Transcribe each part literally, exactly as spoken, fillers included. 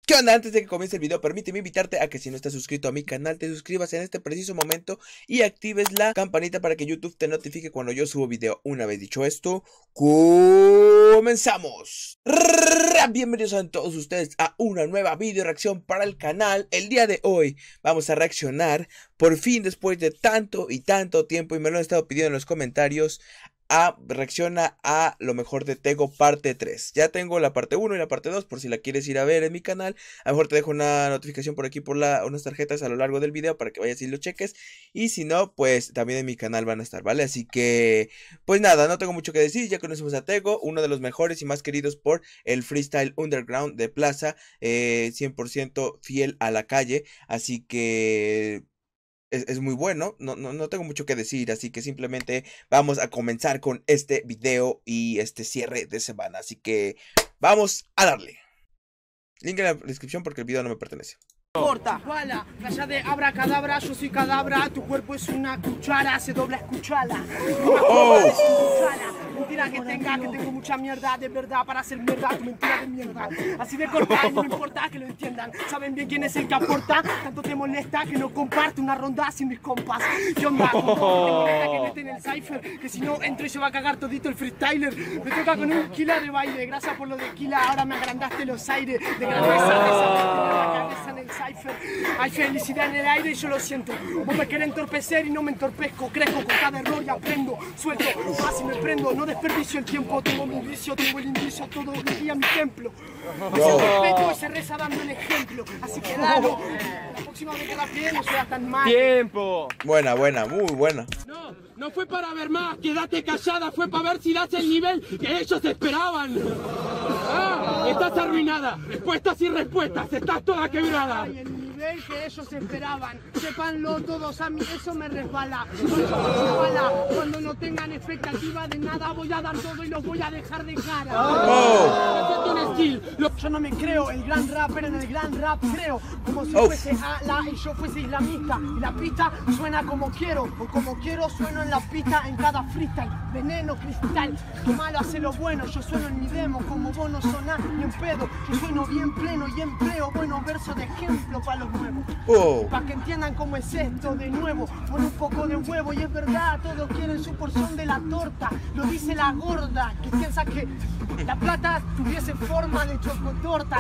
¿Qué onda? Antes de que comience el video, permíteme invitarte a que si no estás suscrito a mi canal, te suscribas en este preciso momento y actives la campanita para que YouTube te notifique cuando yo subo video. Una vez dicho esto, ¡comenzamos! Bienvenidos a todos ustedes a una nueva video reacción para el canal. El día de hoy vamos a reaccionar, por fin después de tanto y tanto tiempo, y me lo han estado pidiendo en los comentarios, a reacciona a lo mejor de Tego parte tres. Ya tengo la parte uno y la parte dos por si la quieres ir a ver en mi canal. A lo mejor te dejo una notificación por aquí por la, unas tarjetas a lo largo del video para que vayas y lo cheques. Y si no, pues también en mi canal van a estar, ¿vale? Así que, pues nada, no tengo mucho que decir. Ya conocemos a Tego, uno de los mejores y más queridos por el freestyle underground de Plaza, eh, cien por ciento fiel a la calle. Así que Es, es muy bueno, no, no, no tengo mucho que decir, así que simplemente vamos a comenzar con este video y este cierre de semana, así que vamos a darle. Link en la descripción porque el video no me pertenece. Corta, bala, raya de abracadabra, yo soy cadabra, tu cuerpo es una cuchara, se dobla, escuchala. Oh. Mentira que tenga, que tengo mucha mierda de verdad para hacer mierda, tu mentira de mierda. Así de corta, no me importa que lo entiendan. Saben bien quién es el que aporta, tanto te molesta que no comparte una ronda sin mis compas. ¿Qué onda? Te molesta que no esté en el cypher, que si no entro y se va a cagar todito el freestyler. Me toca con un kila de baile, gracias por lo de kila, ahora me agrandaste los aires. De grandeza, de la cabeza en el cypher. Hay felicidad en el aire y yo lo siento. Vos me querés entorpecer y no me entorpezco. Crezco con cada error y aprendo. Suelto más y me prendo. No desperdicio el tiempo. Tengo mi vicio, tengo el indicio. Todo el día mi templo. Se respeto y se reza dando el ejemplo. Así que dalo. La próxima vez que la pie no sea tan mal. ¡Tiempo! Buena, buena, muy buena. No, no fue para ver más. Quédate callada. Fue para ver si das el nivel que ellos esperaban. Ah, estás arruinada. Respuestas y respuestas. Estás toda quebrada. Ay, el nivel que ellos esperaban. Sépanlo todos, a mí eso me resbala. Eso me resbala. Cuando no tengan expectativa de nada, voy a dar todo y los voy a dejar de cara. Oh. Un skill. Yo no me creo el gran rapper, en el gran rap creo. Como si Oh. fuese ala y yo fuese islamista. Y la pista suena como quiero. O como quiero sueno en la pista en cada freestyle. Veneno, cristal. Tu malo hace lo bueno. Yo sueno en mi demo como vos no sonás ni en pedo. Yo sueno bien pleno y empleo buenos versos de ejemplo para los nuevos. Oh. Para que entiendan cómo es esto de nuevo. Pon un poco de huevo y es verdad, todos quieren su porción de la torta. Lo dice la gorda, que piensa que la plata tuviese forma de chocotorta.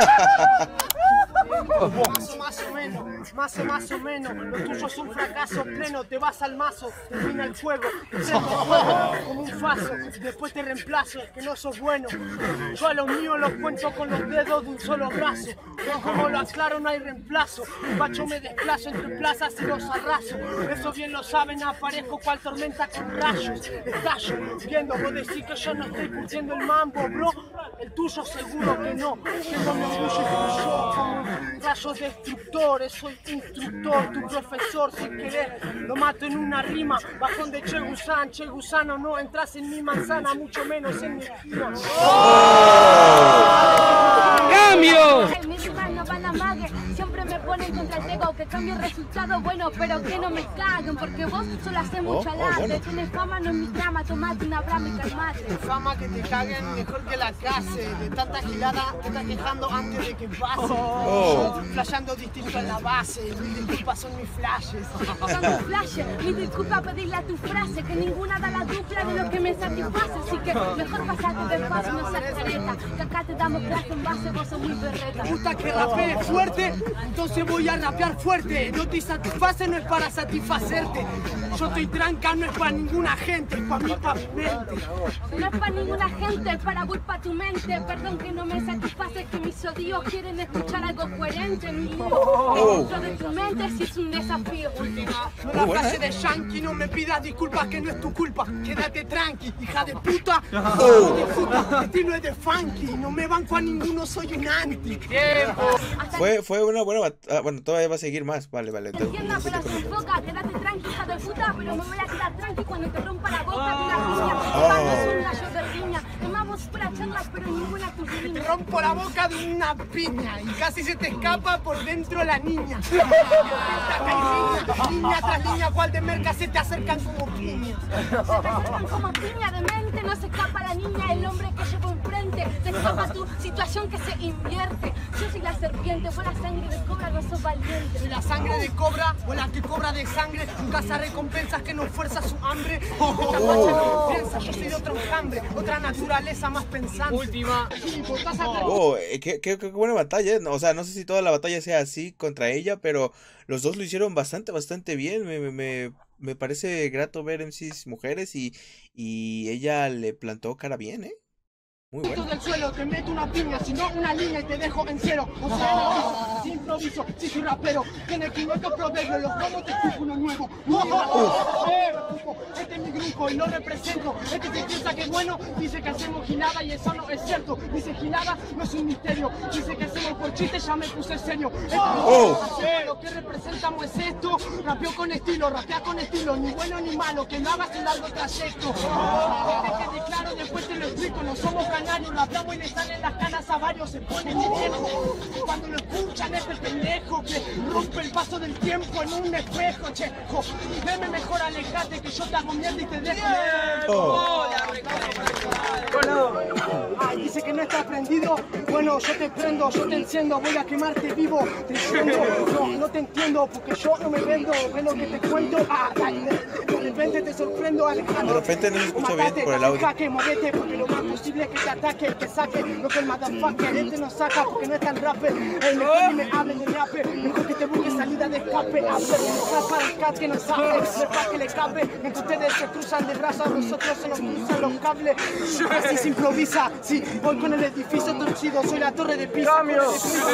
Más o más o menos, más o más o menos. Lo tuyo es un fracaso pleno. Te vas al mazo, termina el juego. Enciendo el fuego como un faso. Después te reemplazo, que no sos bueno. Yo a los míos los cuento con los dedos de un solo brazo. Pero como lo aclaro no hay reemplazo. Un bacho me desplazo entre plazas y los arraso. Eso bien lo saben, aparezco cual tormenta con rayos. Estallo, viendo, vos decís que yo no estoy curtiendo el mambo, bro. El tuyo seguro que no. Tengo mi orgullo y yo como rayos destructores. Soy instructor, tu profesor si querés. Lo mato en una rima, bajón de Che Gusan. Che Gusano, no entras en mi manzana, mucho menos en mi esquina. ¡Cambio! Mis manos van a mague, siempre me ponen contra el Tego, que cambie el resultado bueno, pero que no me caguen, porque vos solo haces mucho oh, alarde, bueno. tienes fama, no es mi trama, tomate una brama y calmate. Fama que te caguen mejor que la case. De tanta gilada te estás quejando antes de que pase. Oh. Yo flasheando distinto en la base. Mis disculpas son mis flashes. Son un flash, mi disculpa pedirle a tu frase, que ninguna da la dupla de lo que me satisface, así que mejor pasate despacio, no seas careta, que acá te damos clase en base, vos sos muy berreta. Me gusta que rapees fuerte, entonces voy a rapear fuerte. No te satisface, no es para satisfacerte. Yo estoy tranca, no es para ninguna gente, es para mí, para mi mente. No es para ninguna gente, es para vos, para tu mente. Perdón que no me satisface, que mis odios quieren escuchar algo coherente en mi Oh. dentro de tu mente sí es un desafío. Última, no la frase de Yankee, no me pidas disculpas que no es tu culpa. Quédate tranqui, hija de puta. Oh. Disfruta, estilo es de funky, no me banco a ninguno, soy un anti. Hasta Fue, fue una buena batalla. Bueno, todavía va a seguir más. Vale, vale. entiendo, pero sin boca, quédate tranqui, hija de puta, pero me voy a quedar tranqui cuando te rompa la boca de una piña. Vamos, un gallo de riña, tomamos pura charla, pero ninguna tu Te riña. rompo la boca de una piña y casi se te escapa por dentro la niña. Niña tras niña, cual de merca se te acercan como piñas. Se te acercan como piña de mente, no se escapa la niña, el hombre que llevo enfrente. suerte. Destapa tu situación que se invierte. Yo soy la serpiente, vos la sangre de cobra, no sos valiente. Soy la sangre de cobra, o la que cobra de sangre. Un cazarrecompensas que no fuerza su hambre. Esta facha no piensa, yo soy de otro enjambre, otra naturaleza más pensante. Última. Oh, qué, qué, qué buena batalla. O sea, no sé si toda la batalla sea así contra ella, pero los dos lo hicieron bastante, bastante bien. Me, me, me parece grato ver M Cs mujeres y, y ella le plantó cara bien, ¿eh? Muy bueno. Del suelo, te meto una piña, si no una línea y te dejo en cero. O sea, no, si improviso, si soy rapero, tiene quinientos proverbios, los vamos te escupo uno nuevo. Este es mi grupo y lo represento. Este que piensa que es bueno, dice que hacemos gilada y eso no es cierto. Dice gilada, no es un misterio. Dice que hacemos por chiste, ya me puse serio. Oh. Lo que representamos es esto. Rapeo con estilo, rapea con estilo, ni bueno ni malo, que no hagas un largo trayecto. Que te quede claro, después te lo explico, no somos canarios, rapeamos y le salen las canas a varios, se ponen de viejo. Cuando lo escuchan este pendejo que rompe el paso del tiempo en un espejo, chejo. Veme mejor, alejate que yo te hago mierda y te dejo. Oh. Ay, dice que no está prendido. Bueno, yo te prendo, yo te enciendo, voy a quemarte vivo. Te enciendo, no, no te entiendo porque yo no me vendo. Ve lo que te cuento. Ah, dale, de repente te sorprendo, Alejandro. De repente no se escucha bien por el audio. Jaque, movete, porque lo más posible es que te ataque, que saque lo que el motherfucker este no saca porque no es tan rapper. El mejor ni me hable de rapper, mejor que te busque salida de escape. Hacer rapa el cat que no sabe, sepa que le cabe. Entre ustedes se cruzan de brazos, nosotros se nos cruzan los cables. Así se improvisa, sí, voy con el edificio torcido, soy la torre de Pisa. ¡Cambio!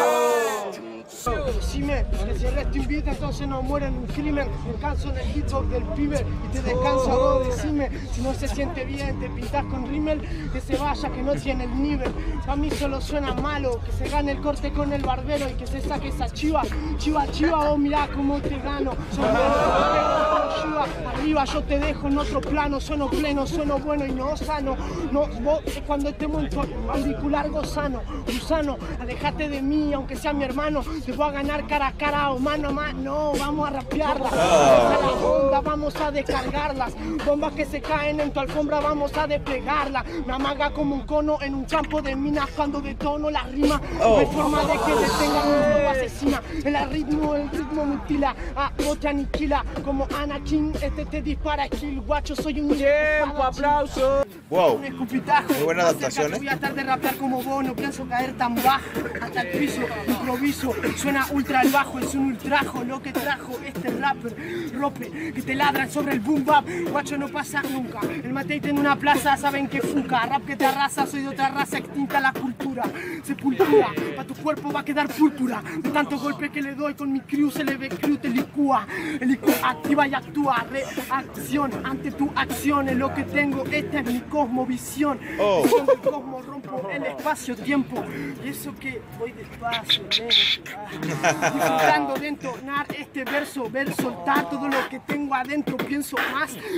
Decime que si el resto invita, entonces no muere en un crimen. Descanso en el hitbox del pibe y te descanso a vos. Decime si no se siente bien, te pintas con rímel, que se vaya, que no tiene el nivel. A mí solo suena malo, que se gane el corte con el barbero y que se saque esa chiva. Chiva, chiva, oh mirá cómo te gano. Soy chiva, arriba yo te dejo en otro plano. Sueno pleno, sueno bueno y no sano. No, vos cuando estemos en tu auricular gozano, gusano, alejate de mí, aunque sea mi hermano. Te voy a ganar cara a cara o mano a mano, no, vamos a rapearlas. A la onda vamos a descargarlas. Bombas que se caen en tu alfombra vamos a desplegarlas. Me amaga como un cono en un campo de minas cuando detono la rima. No hay forma de que detenga mi nuevo asesina. El ritmo, el ritmo mutila, a vos te aniquila. Como Anakin, este te dispara kill. Guacho, soy un tiempo, aplauso. Wow, un escupitajo. Muy buena adaptación, ¿eh? Voy a estar de rapear como vos, no pienso caer tan bajo. Hasta el piso, improviso. Suena ultra al bajo, es un ultrajo lo que trajo este rapper. Rope, que te ladran sobre el boom bap. Guacho, no pasa nunca. El mateite en una plaza, saben que fuca. Rap que te arrasa, soy de otra raza extinta la cultura. Sepultura, pa' tu cuerpo va a quedar púrpura. De tanto golpe que le doy con mi crew, se le ve crew, te licúa. El I Q activa y actúa. Reacción ante tu acción. Es lo que tengo, esta es mi cosmovisión. Oh. Cuando el cosmos rompo el espacio-tiempo. Y eso que voy despacio, lento. Disfrutando de entonar este verso, ver soltar todo lo que tengo adentro, pienso más. Sí.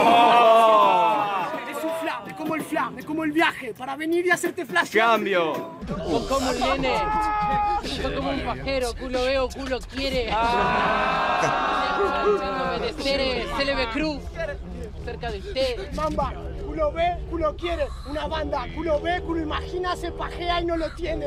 Es un flash, es como el flash, es como el viaje, para venir y hacerte flash. ¡Cambio! Sos como un nene, sos como un pajero, culo veo, culo quiere. Ah. Obedecer, Célebre Cruz, cerca de usted. Mamba, culo ve, culo quiere, una banda, culo ve, culo imagina, se pajea y no lo tiene.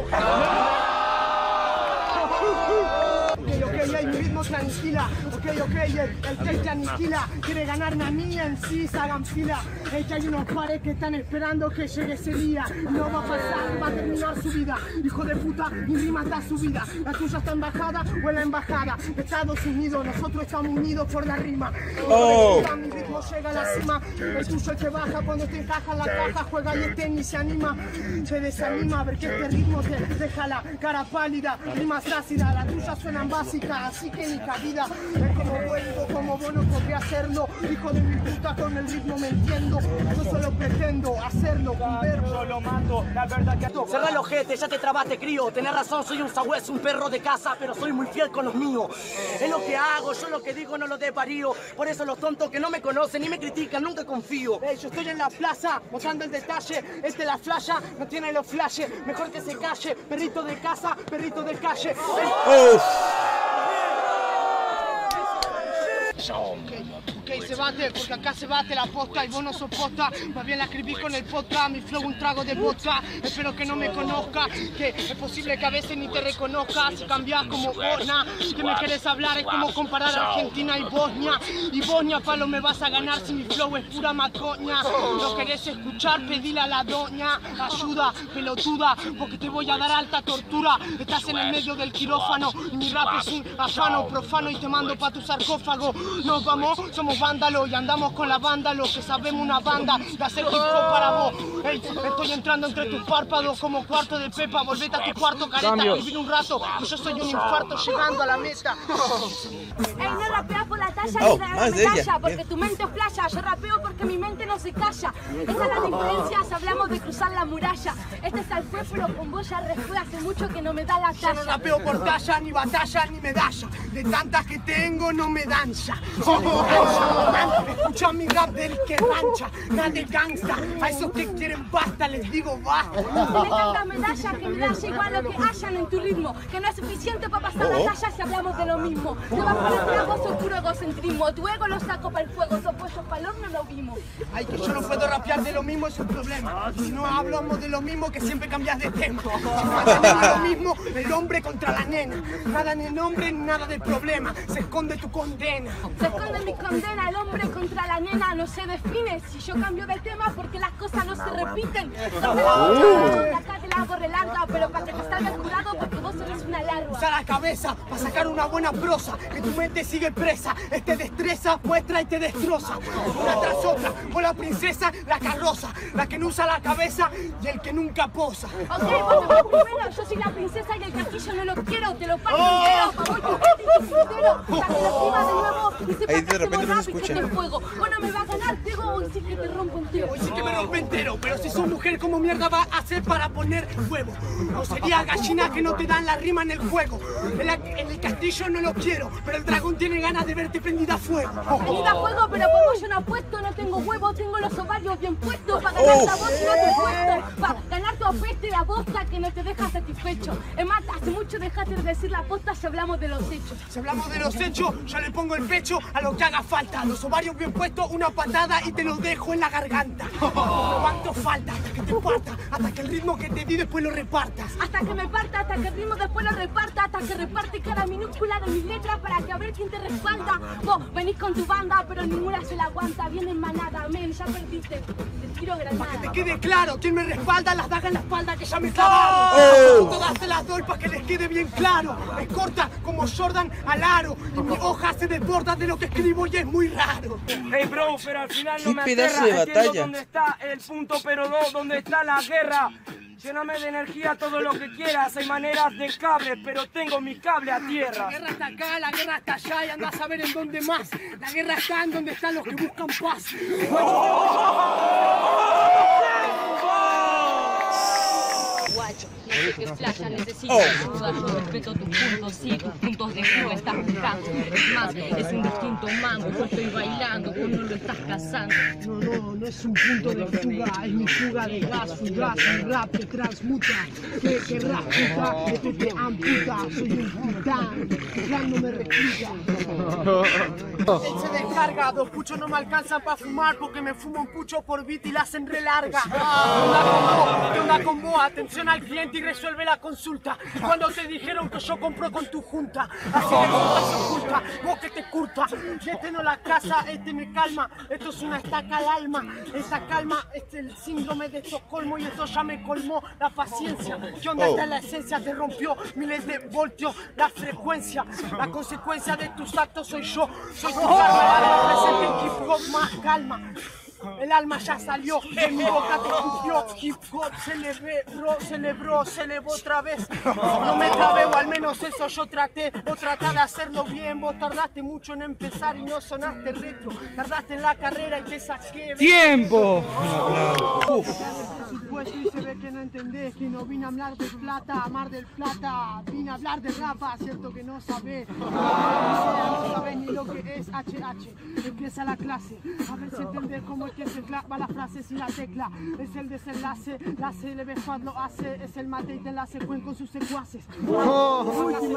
Ok, ok, hey, mi ritmo tranquila. Ok, ok, el, el que te aniquila. Quiere ganarme a mí, en sí, se hagan fila. Es que hay unos pares que están esperando que llegue ese día. No va a pasar, va a terminar su vida. Hijo de puta, mi rima está subida. La tuya está en bajada o en la embajada de Estados Unidos. Nosotros estamos unidos por la rima. Oh. Puta, mi ritmo llega a la cima. El tuyo es que baja cuando te encaja en la caja. Juega y el tenis se anima. Se desanima a ver que este ritmo te deja la cara pálida. Rimas ácidas, las tuyas suenan básicas, así que ni cabida. Es como vuelvo, como vos no podría hacerlo. Hijo de mi puta, con el ritmo me entiendo. Yo solo pretendo hacerlo con verbo. Yo lo mato, la verdad que... Cerrá el ojete, ya te trabaste, crío. Tenés razón, soy un sabueso, un perro de casa, pero soy muy fiel con los míos. Es lo que hago, yo lo que digo no lo desvarío. Por eso los tontos que no me conocen ni me critican, nunca confío. Hey, yo estoy en la plaza, mostrando el detalle. Este la flasha, no tiene los flashes. Mejor que se calle, perrito de casa, perrito de calle. Oh. Hey. Ok, se bate, porque acá se bate la posta y vos no sos posta. Más bien la escribí con el podcast, mi flow un trago de vodka. Espero que no me conozca, que es posible que a veces ni te reconozca. Si cambiás como Bosna, que me querés hablar es como comparar Argentina y Bosnia. Y Bosnia, palo, me vas a ganar si mi flow es pura macoña. No querés escuchar, pedile a la doña ayuda, pelotuda, porque te voy a dar alta tortura. Estás en el medio del quirófano y mi rap es un afano profano y te mando pa' tu sarcófago. Nos vamos, somos vándalos y andamos con la banda, los que sabemos una banda de hacer hip hop para vos. Ey, estoy entrando entre tus párpados como cuarto de pepa. Volvete a tu cuarto, careta, vivir un rato, que yo soy un infarto llegando a la meta. Ey, no rapeas por la talla Oh, ni la más de ella. medalla, porque Bien. tu mente es playa. Yo rapeo porque mi mente no se calla. Esa es la diferencia si hablamos de cruzar la muralla. Este es el fue, pero con vos ya refue. Hace mucho que no me da la Yo no talla. rapeo por talla, ni batalla, ni medalla. De tantas que tengo no me danza. Escucha mi rap del que rancha, nada de gangsta. A esos que quieren basta les digo basta. Tenés tanta medalla que medalla igual lo que hayan en tu ritmo. Que no es suficiente para pasar la talla si hablamos de lo mismo. Te vas por el trago, sos puro egocentrismo. Tu ego lo saco para el fuego, sos puestos para el horno, lo vimos. Ay, que yo no puedo rapear de lo mismo, es un problema. Si no hablamos de lo mismo, que siempre cambias de tema. Si no hablamos de lo mismo, el hombre contra la nena. Nada ni el hombre, ni nada de problema. Se esconde tu condena. Se esconde mi condena, el hombre contra la nena no se define. Si yo cambio de tema porque las cosas no se repiten. Acá te la hago re larga, pero para que te salga el jurado porque vos eres una larva. Usa la cabeza para sacar una buena prosa. Que tu mente sigue presa. Este destreza, muestra y te destroza. Una tras otra, vos la princesa, la carroza. La que no usa la cabeza y el que nunca posa. Ok, vos te vas primero, yo soy la princesa y el castillo no lo quiero. Te lo pago entero, pa' voy tu castillo entero. Para que lo escriba de nuevo y sepa Ahí de que repente hacemos no se rap y escucha. que te fuego. Vos no me vas a ganar, pego hoy sí que te rompo entero. Hoy sí que me rompe entero, pero si sos mujer, ¿cómo mierda va a hacer para poner huevo? No sería gallina que no te dan la rima en el juego. En, la- en el castillo no lo quiero, pero el dragón tiene ganas de verte prendida a fuego. Prendida a fuego, pero como yo no apuesto, no tengo huevos, tengo los ovarios bien puestos. Para ganar Oh. a vos y no te puesto. Para ganar tu apeste, la bosta que no te deja satisfecho. Es más, hace mucho dejaste de decir la posta si hablamos de los hechos. Si hablamos de los hechos, yo le pongo el pecho a lo que haga falta. Los ovarios bien puestos, una patada y te los dejo en la garganta. ¿Cuánto falta hasta que te parta? Hasta que el ritmo que te di después lo repartas. Hasta que me parta, hasta que el ritmo después lo reparta, hasta que reparte cada minúscula de mis letras para que a ver quién te respalda. Vos venís con tu banda, pero ninguna se la aguanta. Viene en manada, men, ya perdiste. Te tiro granada. Que te quede claro, quien me respalda las dagas en la espalda que ya me clavaron. Todas te las doy para que les quede bien claro. Es corta como Jordan al aro. Y mi hoja se desborda de lo que escribo y es muy raro. Hey bro, pero al final no Qué me pedazo aterra. de Entiendo batalla. dónde está el punto, pero no dónde está la guerra. Lléname de energía todo lo que quieras. Hay maneras de cable, pero tengo mi cable a tierra. La guerra está acá, la guerra está allá y andás a ver en dónde más. La guerra está en donde están los que buscan paz. Guacho, no sé qué playa necesitas Oh. ayuda, yo respeto tus puntos, sí, tus puntos de fuga estás buscando. Es más, es un distinto mango, yo estoy bailando, vos no lo estás cazando. No, no, no es un punto de fuga, es mi fuga de gas, fugaz, mi rap te transmuta. ¿Qué querrás, puta? Esto te amputa, soy un titán, el plan no me recluta. Él se descarga, dos puchos no me alcanzan para fumar porque me fumo un pucho por beat y la hacen re larga. ¿Qué onda con vos? ¿Qué onda con vos? Atención al cliente y resuelve la consulta. Cuando te dijeron que yo compro con tu junta, así que no se oculta, vos que te curta. Y este no la casa, este me calma, esto es una estaca al alma. Esa calma es el síndrome de Estocolmo y esto ya me colmó la paciencia. ¿Qué onda? Esta es la esencia, te rompió miles de voltios la frecuencia. La consecuencia de tus actos soy yo, soy tu karma, la presente en hip hop más calma. El alma ya salió, de mi boca te escupió. Hip hop celebró, celebró, celebró otra vez. No me trabé, o al menos eso yo traté. Vos tratá de hacerlo bien, vos tardaste mucho en empezar y no sonaste retro. Tardaste en la carrera y te saqué. ¡Tiempo! Por supuesto, y se ve que no entendés que no vine a hablar de plata, Mar del Plata. Vine a hablar de rapa, cierto que no sabés. No sabés ni lo que es H H. Empieza la clase, a ver si entendés cómo es que se clava la frase sin la tecla. Es el desenlace, la C L B F A D lo hace. Es el mate y te enlace Cuen con sus secuaces. La secuencia,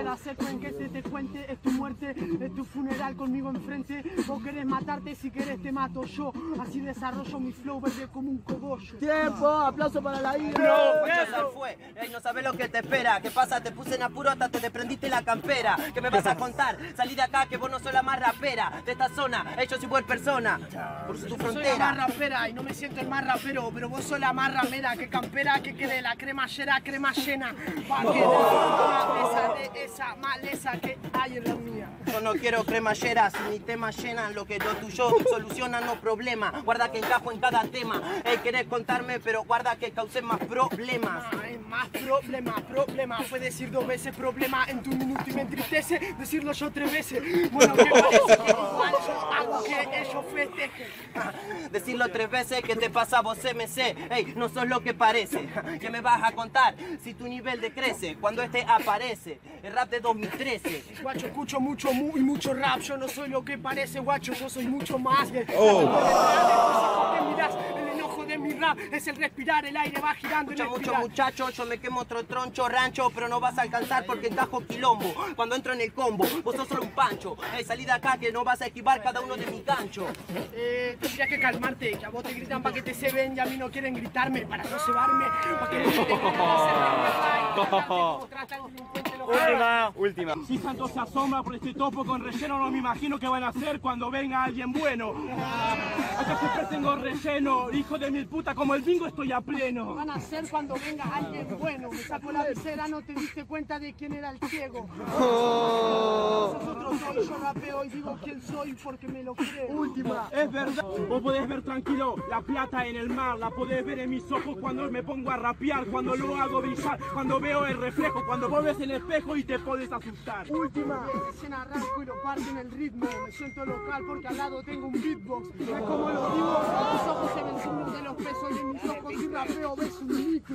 para hacer con que se te cuente. Es tu muerte, es tu funeral conmigo enfrente. Vos querés matarte, si querés te mato yo. Así desarrollo mi flow verde como un cogollo. Tiempo, aplauso para la ira. No, Guacho, sal fue. Ey, no sabes lo que te espera. ¿Qué pasa? Te puse en apuro hasta te desprendiste la campera. ¿Qué me vas a contar? Salí de acá que vos no sos la más rapera de esta zona. Ey, yo soy buena persona. Por tu Soy la frontera. más rapera y no me siento el más rapero, pero vos sos la más ramera, que campera, que quede la cremallera, crema llena, pa' que de esa, de esa maleza que hay en la mía. Yo no quiero cremalleras, ni temas llenan lo que lo tuyo solucionan los problemas. Guarda que encajo en cada tema. Ey, querés contarme, pero guarda que causé más problemas. Ay, más problemas, problemas. Puedes decir dos veces problema en tu minuto y me entristece decirlo yo tres veces. Bueno, que parece que igual yo hago que ellos festejen. Decirlo tres veces, ¿qué te pasa vos M C? Ey, no sos lo que parece. ¿Qué me vas a contar si tu nivel decrece cuando este aparece? El rap de dos mil trece. Guacho, escucho mucho mu y mucho rap. Yo no soy lo que parece, guacho, yo soy mucho más. Oh. Que mirás, el enojo de mi rap es el respirar, el aire va girando. Escucha en mucho espiral. muchacho, yo me quemo otro troncho rancho, pero no vas a alcanzar porque encajo quilombo. Cuando entro en el combo, vos sos solo un pancho. Ey, salí de acá que no vas a esquivar cada uno de mi gancho. Eh, tendría que calmarte, que a vos te gritan para que te se ven y a mí no quieren gritarme para no cebarme, para que no se te Última, última. Si Santo se asombra por este topo con relleno, no me imagino qué van a hacer cuando venga alguien bueno. Acá siempre tengo relleno, hijo de mil puta, como el bingo estoy a pleno. van a hacer cuando venga alguien bueno. Me saco la visera, no te diste cuenta de quién era el ciego. Sos otro soy, yo rapeo y digo quién soy porque me lo creo. Última, es verdad, vos podés ver tranquilo la plata en el mar, la podés ver en mis ojos cuando me pongo a rapear, cuando lo hago brillar, cuando veo el reflejo, cuando vos ves el espejo y te podés asustar. Última, recién arranco y lo parto en el ritmo. Me siento local porque al lado tengo un beatbox. Es como lo digo, mis ojos se ven signos de los pesos y en mis ojos y rapeo ves un micro.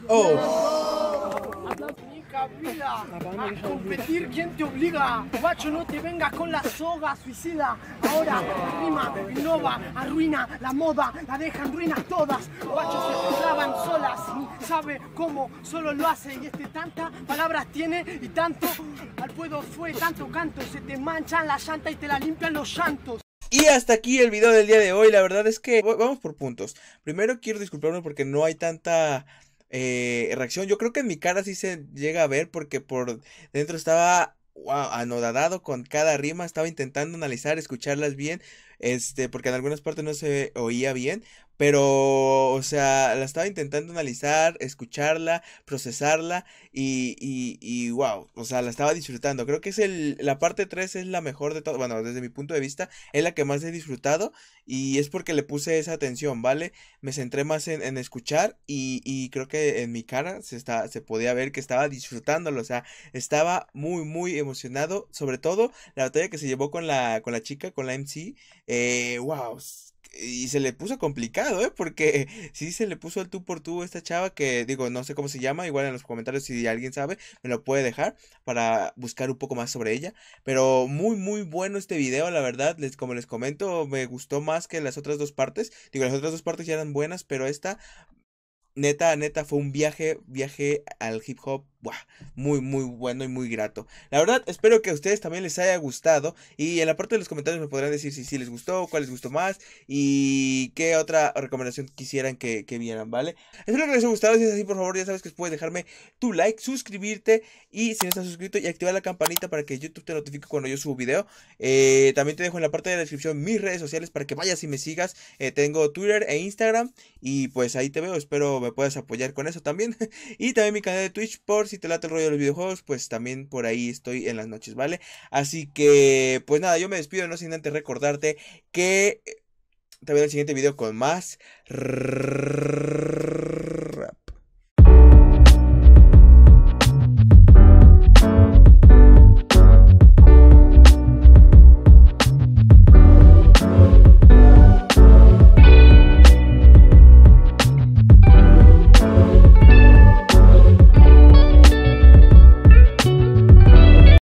Oh. Nica vida, a competir, ¿quién te obliga? Guacho, no te vengas con la soga suicida. Ahora rima, innova, arruina la moda, la dejan ruinas todas. Guacho se traban solas, ni sabe cómo, solo lo hace. Y este tantas palabras tiene y tanto al puedo fue, tanto canto, se te manchan la llanta y te la limpian los llantos. Y hasta aquí el video del día de hoy. La verdad es que vamos por puntos. Primero quiero disculparme porque no hay tanta eh, reacción. Yo creo que en mi cara sí se llega a ver porque por dentro estaba wow, anodadado con cada rima. Estaba intentando analizar, escucharlas bien, este, porque en algunas partes no se oía bien. Pero, o sea, la estaba intentando analizar, escucharla, procesarla y, y, y wow, o sea, la estaba disfrutando. Creo que es el, la parte tres es la mejor de todo, bueno, desde mi punto de vista, es la que más he disfrutado y es porque le puse esa atención, ¿vale? Me centré más en, en escuchar y, y creo que en mi cara se, está, se podía ver que estaba disfrutándolo, o sea, estaba muy, muy emocionado, sobre todo la batalla que se llevó con la, con la chica, con la M C, eh, wow. Y se le puso complicado, ¿eh? Porque sí se le puso el tú por tú a esta chava que, digo, no sé cómo se llama. Igual en los comentarios si alguien sabe, me lo puede dejar para buscar un poco más sobre ella. Pero muy, muy bueno este video, la verdad. Les, como les comento, me gustó más que las otras dos partes. Digo, las otras dos partes ya eran buenas, pero esta... Neta, neta, fue un viaje, viaje al hip hop, ¡buah! Muy, muy bueno y muy grato. La verdad, espero que a ustedes también les haya gustado. Y en la parte de los comentarios me podrán decir si, si les gustó, cuál les gustó más y qué otra recomendación quisieran que, que vieran, ¿vale? Espero que les haya gustado. Si es así, por favor, ya sabes que puedes dejarme tu like, suscribirte y si no estás suscrito y activar la campanita para que YouTube te notifique cuando yo subo video. Eh, también te dejo en la parte de la descripción mis redes sociales para que vayas y me sigas. Eh, tengo Twitter e Instagram y pues ahí te veo, espero me puedes apoyar con eso también. Y también mi canal de Twitch, por si te late el rollo de los videojuegos, pues también por ahí estoy en las noches, ¿vale? Así que, pues nada, yo me despido, no sin antes recordarte que te veo en el siguiente video con más